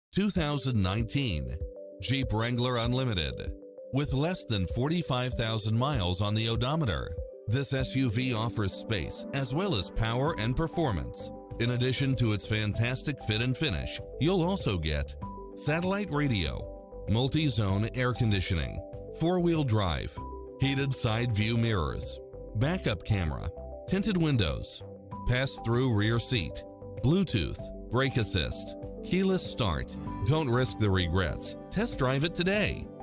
2019 Jeep Wrangler Unlimited. With less than 45,000 miles on the odometer, this SUV offers space as well as power and performance. In addition to its fantastic fit and finish, you'll also get satellite radio, multi-zone air conditioning, four-wheel drive, heated side view mirrors, backup camera, tinted windows, pass-through rear seat, Bluetooth, brake assist, keyless start. Don't risk the regrets. Test drive it today.